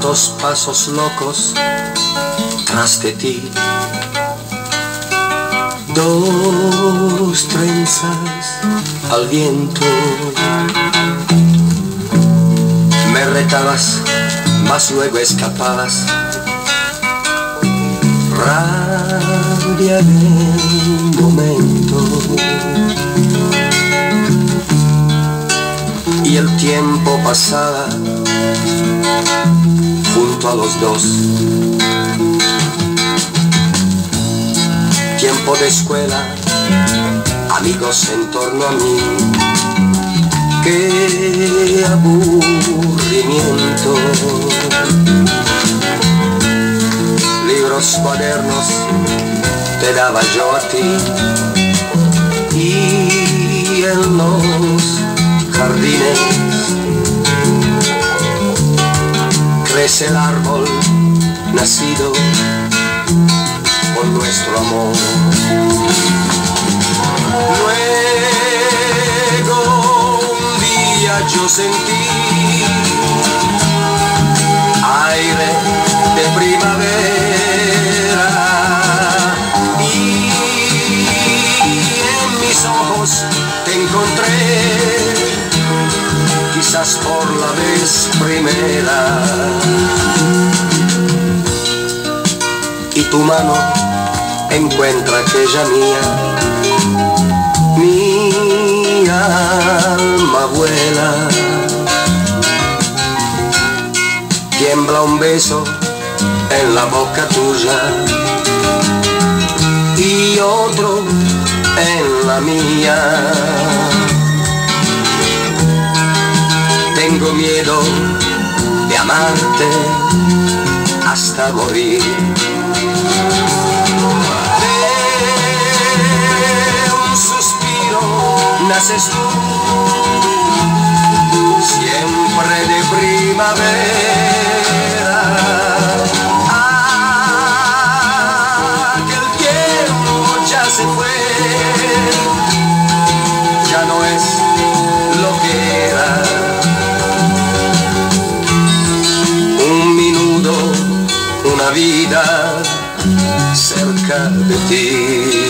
tantos pasos locos tras de ti. Dos trenzas al viento. Me retabas, mas luego escapabas. Rabia del momento. Y el tiempo pasaba junto a los dos. Tiempo de escuela, amigos en torno a mí. Qué aburrimiento. Libros, cuadernos, te daba yo a ti. Y en los jardines crece el árbol nacido por nuestro amor. Luego un día yo sentí aire de primavera y en mis ojos te encontré, quizás por la vez primera. Y tu mano encuentra aquella mía, mi alma vuela. Tiembla un beso en la boca tuya y otro en la mía. Tengo miedo de amarte hasta morir. Naces tú, siempre de primavera. Aquel tiempo ya se fue, ya no es lo que era. Un minuto, una vida cerca de ti.